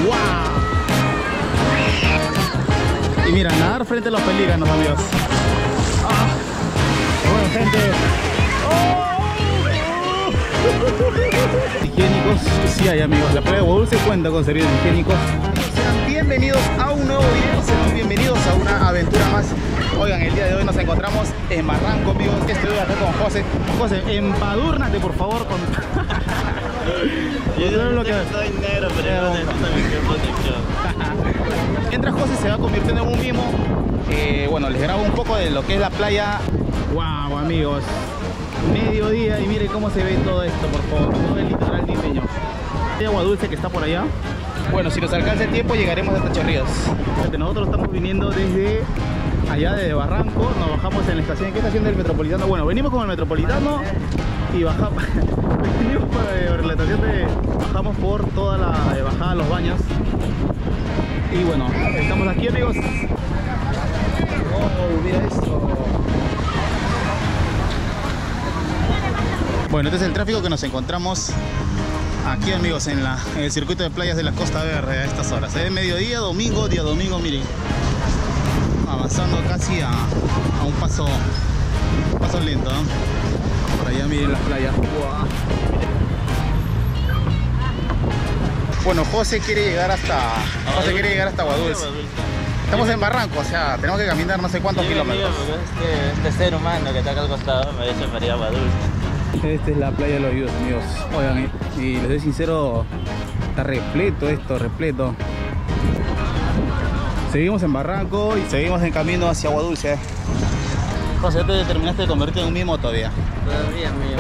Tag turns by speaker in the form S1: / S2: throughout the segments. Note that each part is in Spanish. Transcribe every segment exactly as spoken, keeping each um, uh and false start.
S1: ¡Wow! Y mira, nadar frente a los pelícanos, amigos. Ah. Bueno, gente. Oh. Higiénicos, sí hay, amigos. La playa de Agua Dulce cuenta con servicios higiénicos. Sean bienvenidos a un nuevo video, sean bienvenidos a una aventura más. Oigan, el día de hoy nos encontramos en Barranco, amigos. Estoy acá con José. José, empadúrnate, por favor, con...
S2: Yo no lo que soy negro, pero no necesito protección.
S1: Mientras José se va convirtiendo en un mimo, eh, bueno, les grabo un poco de lo que es la playa. Wow, amigos, mediodía y miren cómo se ve todo esto, por favor, todo el litoral limeño. Hay Agua Dulce que está por allá. Bueno, si nos alcanza el tiempo llegaremos hasta Chorrillos. Nosotros estamos viniendo desde allá de Barranco, nos bajamos en la estación. ¿Qué estación del Metropolitano? Bueno, venimos con el Metropolitano y bajamos, venimos por la estación de, bajamos por toda la de bajada a Los Baños. Y bueno, estamos aquí, amigos. Oh, mira esto. Bueno, este es el tráfico que nos encontramos aquí, amigos, en, la, en el circuito de playas de la Costa Verde a estas horas. Es mediodía, domingo, día domingo, miren. Avanzando casi a, a un paso, un paso lento, ¿no? Por allá miren las playas. Wow. Bueno, José quiere llegar hasta José quiere llegar hasta Agua Dulce. Estamos en Barranco, o sea, tenemos que caminar no sé cuántos kilómetros.
S2: Este, este ser humano que está acá al costado me dice para ir a Agua Dulce.
S1: Esta es la playa de los Yuyos, amigos. Oigan, y, y les soy sincero, está repleto esto, repleto. Seguimos en Barranco y seguimos en camino hacia Agua Dulce. José, ¿te terminaste de convertir en un mimo todavía?
S2: Todavía, mío.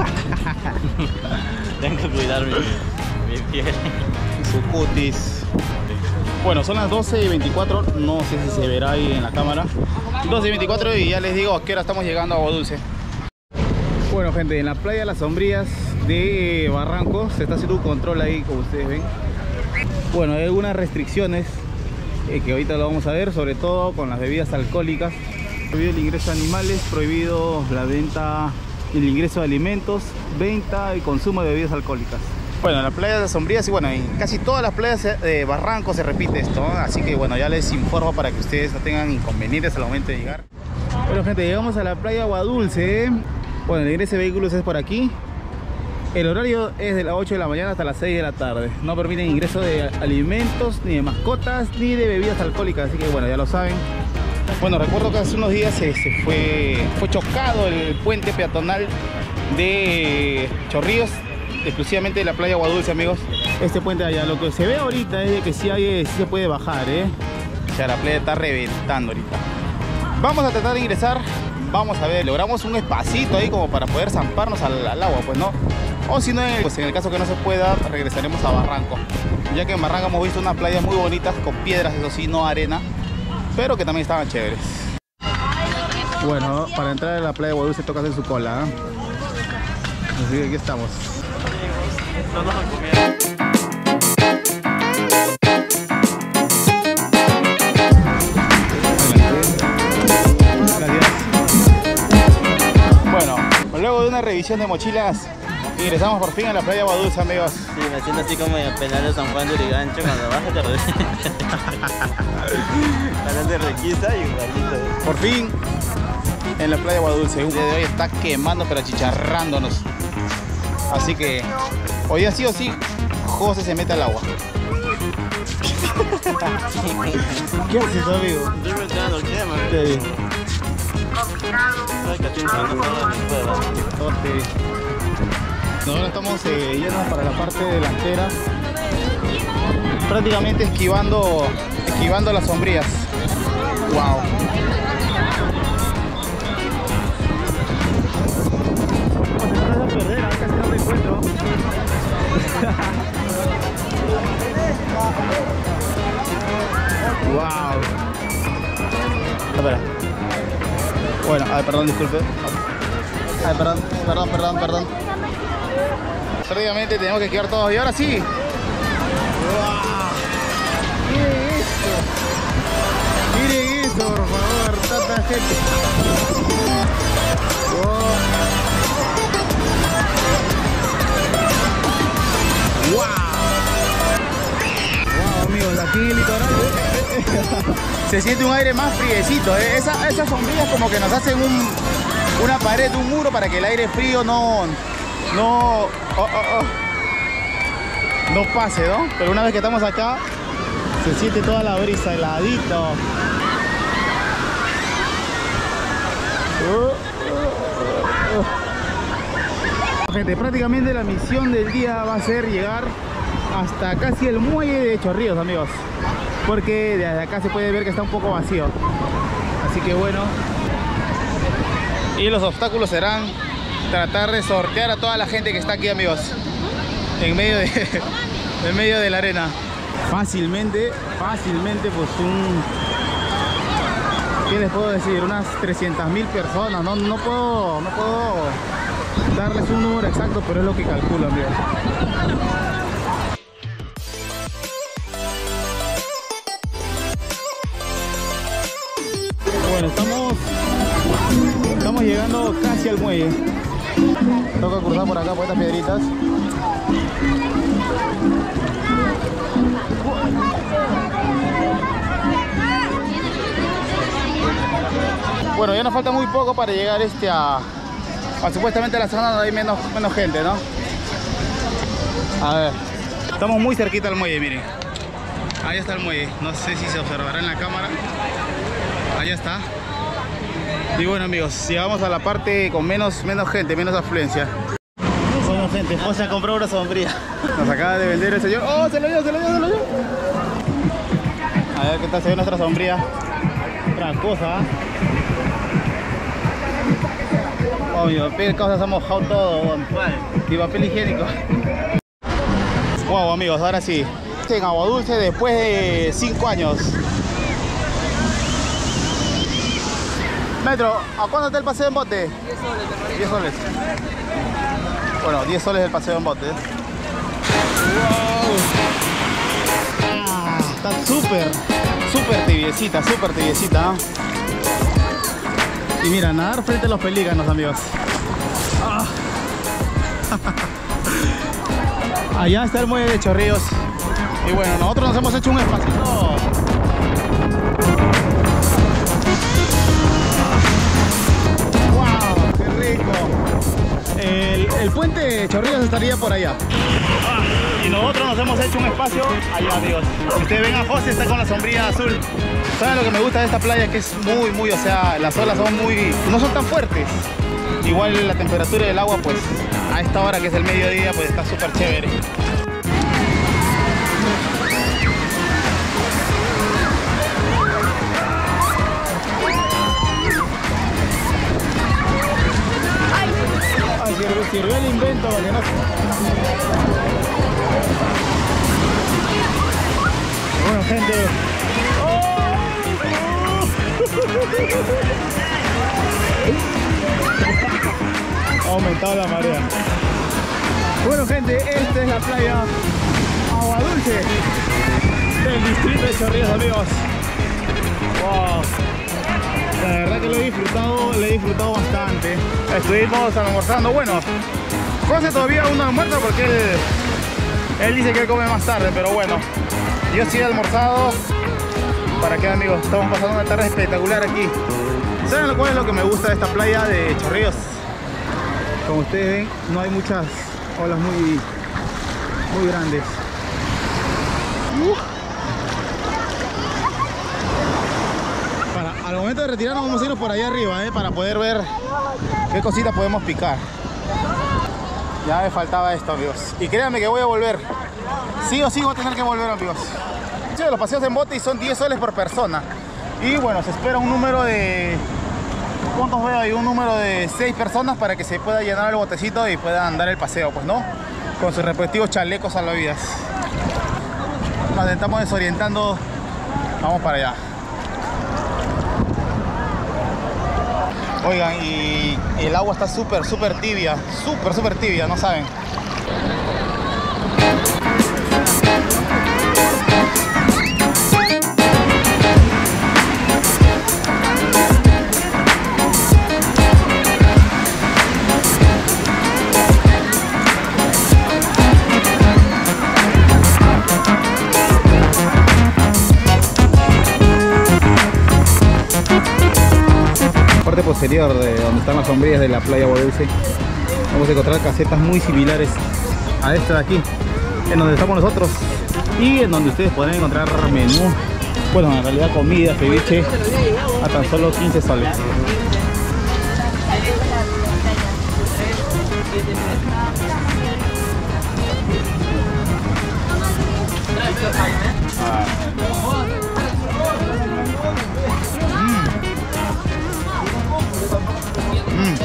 S2: Tengo que cuidar mi, mi piel.
S1: Y su cutis. Bueno, son las doce y veinticuatro, no sé si se verá ahí en la cámara. doce y veinticuatro y ya les digo a qué hora estamos llegando a Agua Dulce. Bueno, gente, en la playa de Las Sombrías de Barranco se está haciendo un control ahí, como ustedes ven. Bueno, hay algunas restricciones eh, que ahorita lo vamos a ver, sobre todo con las bebidas alcohólicas. Prohibido el ingreso de animales, prohibido la venta, el ingreso de alimentos, venta y consumo de bebidas alcohólicas. Bueno, en la playa de Las Sombrías y bueno, en casi todas las playas de Barranco se repite esto, ¿no? Así que bueno, ya les informo para que ustedes no tengan inconvenientes al momento de llegar. Bueno, gente, llegamos a la playa Agua Dulce. Bueno, el ingreso de vehículos es por aquí. El horario es de las ocho de la mañana hasta las seis de la tarde. No permiten ingreso de alimentos, ni de mascotas, ni de bebidas alcohólicas. Así que bueno, ya lo saben. Bueno, recuerdo que hace unos días se, se fue, fue chocado el puente peatonal de Chorrillos, exclusivamente de la playa Agua Dulce, amigos. Este puente de allá, lo que se ve ahorita es de que sí, hay, sí se puede bajar, ¿eh? O sea, la playa está reventando ahorita. Vamos a tratar de ingresar. Vamos a ver, logramos un espacito ahí como para poder zamparnos al, al agua, pues no. O si no, pues en el caso que no se pueda, regresaremos a Barranco. Ya que en Barranco hemos visto unas playas muy bonitas con piedras, eso sí, no arena, pero que también estaban chéveres. Bueno, para entrar a la playa de Agua Dulce toca hacer su cola, ¿eh? Así que aquí estamos.
S2: No nos han comido.
S1: Bueno, luego de una revisión de mochilas, ingresamos por fin a la playa Agua Dulce, amigos.
S2: Sí, me siento así como en el penal de San Juan de Urigancho cuando bajas de requisa. de requisa y un ratito.
S1: Por fin en la playa Agua Dulce. El día de hoy está quemando pero achicharrándonos. Así que hoy día sí o sí José se mete al agua. ¿Qué haces, amigo?
S2: Estoy metiendo quema.
S1: Sí. Nosotros estamos eh, yendo para la parte delantera, prácticamente esquivando, esquivando las sombrías. Wow. Wow. Espera. Bueno, ay, perdón, disculpe. Ay, perdón, perdón, perdón, perdón. Prácticamente tenemos que esquivar todos. Y ahora sí. Wow. Miren esto. Miren esto, por favor. Tanta gente. Wow. Wow. Wow, amigos, aquí en el litoral se siente un aire más friecito, ¿eh? Esa, esas sombrillas como que nos hacen un, una pared, un muro para que el aire frío no, no, oh, oh, oh, no pase, ¿no? Pero una vez que estamos acá, se siente toda la brisa, heladito. Uh, uh, uh, uh. Gente, prácticamente la misión del día va a ser llegar hasta casi el muelle de Chorrillos, amigos, porque desde acá se puede ver que está un poco vacío, así que bueno, y los obstáculos serán tratar de sortear a toda la gente que está aquí, amigos, en medio de, en medio de la arena. Fácilmente, fácilmente, pues un, ¿qué les puedo decir? Unas trescientas mil personas, no, no puedo, no puedo darles un número exacto, pero es lo que calculo, amigos. Bueno, estamos estamos llegando casi al muelle. Toca cruzar por acá por estas piedritas. Bueno, ya nos falta muy poco para llegar este a, a supuestamente a la zona donde hay menos, menos gente, ¿no? A ver, estamos muy cerquita al muelle, miren. Ahí está el muelle, no sé si se observará en la cámara. Ahí está. Y bueno, amigos, llegamos a la parte con menos, menos gente, menos afluencia. Somos gente, José compró una sombrilla. Nos acaba de vender el señor. ¡Oh, se lo dio, se lo dio, se lo dio! A ver qué tal se ve nuestra sombrilla. Gran cosa, ¿eh? Oh, mi papel causa se ha mojado todo. Y papel higiénico. Wow, amigos, ahora sí. En Agua Dulce después de cinco años. Metro, ¿a cuánto está el paseo en bote?
S2: diez soles.
S1: diez soles. Bueno, diez soles el paseo en bote. Wow. Ah, está súper, súper tibiecita, súper tibiecita, ¿no? Y mira, nadar frente a los pelícanos, amigos. Ah. Allá está el muelle de Chorrillos. Y bueno, nosotros nos hemos hecho un espacito. El, el puente de Chorrillos estaría por allá. Ah, y nosotros nos hemos hecho un espacio allá, amigos. Si ustedes ven a José, está con la sombrilla azul. ¿Saben lo que me gusta de esta playa? Que es muy, muy, o sea, las olas son muy, no son tan fuertes. Igual la temperatura del agua, pues, a esta hora que es el mediodía, pues está súper chévere. Sirvió el invento para que no... Bueno, gente. Ha aumentado la marea. Bueno, gente, esta es la playa Agua Dulce del distrito de Chorrillos, amigos. Wow. La verdad que lo he disfrutado, lo he disfrutado bastante. Estuvimos almorzando, bueno, José todavía aún no almuerza porque él, él dice que él come más tarde, pero bueno, yo sí he almorzado. ¿Para qué, amigos? Estamos pasando una tarde espectacular aquí. ¿Saben lo cual es lo que me gusta de esta playa de Chorrillos? Como ustedes ven, no hay muchas olas muy, muy grandes. Uh. Al momento de retirarnos vamos a irnos por allá arriba, ¿eh? Para poder ver qué cositas podemos picar. Ya me faltaba esto, amigos. Y créanme que voy a volver. Sí o sí voy a tener que volver, amigos. Sí, los paseos en bote y son diez soles por persona. Y bueno, se espera un número de... ¿Cuántos veo ahí? Un número de seis personas para que se pueda llenar el botecito y puedan dar el paseo, pues, ¿no? Con sus respectivos chalecos salvavidas. Nos estamos desorientando. Vamos para allá. Oigan, y el agua está súper, súper tibia, súper, súper tibia, no saben. parte posterior de donde están las sombrillas de la playa Agua Dulce, vamos a encontrar casetas muy similares a esta de aquí, en donde estamos nosotros y en donde ustedes podrán encontrar menú, bueno, en realidad comida, ceviche, a tan solo quince soles. Ah. Mm.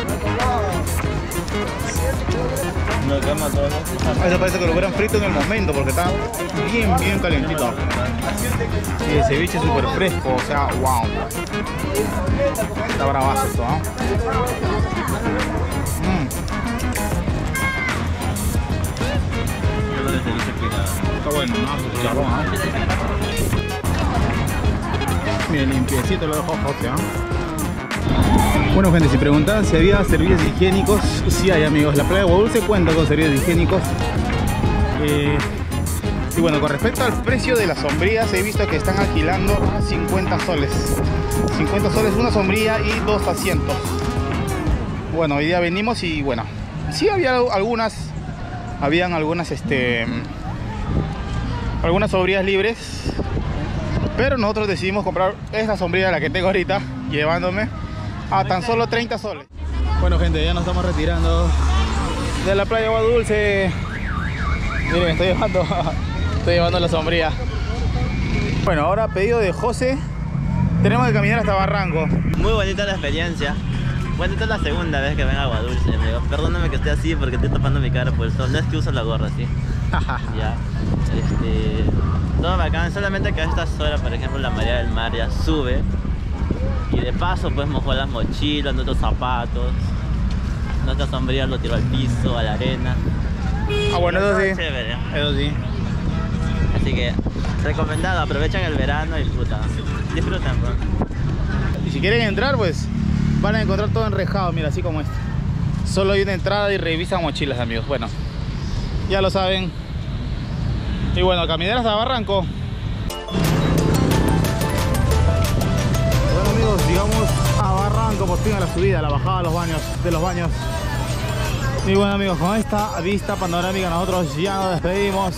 S2: No quema todo.
S1: Eso parece que lo hubieran frito en el momento porque está bien, bien calientito. Y el ceviche es súper fresco, o sea, wow. Está bravazo esto, ¿ah? Mm. Está bueno, ¿no? Chicharrón, ¿ah? Miren, limpiecito lo dejó José, ¿ah? Bueno, gente, si preguntaban si había servicios higiénicos, sí hay, amigos. La playa de Agua Dulce cuenta con servicios higiénicos. Eh, y bueno, con respecto al precio de las sombrillas, he visto que están alquilando a cincuenta soles. cincuenta soles una sombrilla y dos asientos. Bueno, hoy día venimos y bueno, sí había algunas, habían algunas, este, algunas sombrillas libres, pero nosotros decidimos comprar esta sombrilla, la que tengo ahorita, llevándome a tan solo treinta soles. Bueno, gente, ya nos estamos retirando de la playa Agua Dulce. Miren, estoy llevando, estoy llevando la sombrilla. Bueno, ahora a pedido de José, tenemos que caminar hasta Barranco.
S2: Muy bonita la experiencia. Bueno, esta es la segunda vez que vengo a Agua Dulce, amigo. Perdóname que esté así porque estoy tapando mi cara por el sol. No es que uso la gorra, ¿sí? Ya. Este... Todo bacán, solamente que a estas horas, por ejemplo, la marea del mar ya sube. Y de paso pues mojó las mochilas, nuestros zapatos, nuestra sombrilla lo tiró al piso, a la arena.
S1: Ah, bueno, eso sí.
S2: Chévere.
S1: Eso sí.
S2: Así que recomendado, aprovechen el verano y puta, disfruten, bro.
S1: Y si quieren entrar, pues van a encontrar todo enrejado, mira, así como este. Solo hay una entrada y revisan mochilas, amigos. Bueno, ya lo saben. Y bueno, caminar hasta Barranco. Bueno, amigos, llegamos a Barranco, por fin, a la subida, a la bajada de los baños, de los baños. Y bueno, amigos, con esta vista panorámica nosotros ya nos despedimos.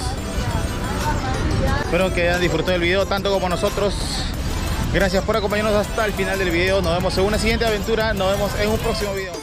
S1: Espero que hayan disfrutado del video tanto como nosotros. Gracias por acompañarnos hasta el final del video. Nos vemos en una siguiente aventura. Nos vemos en un próximo video.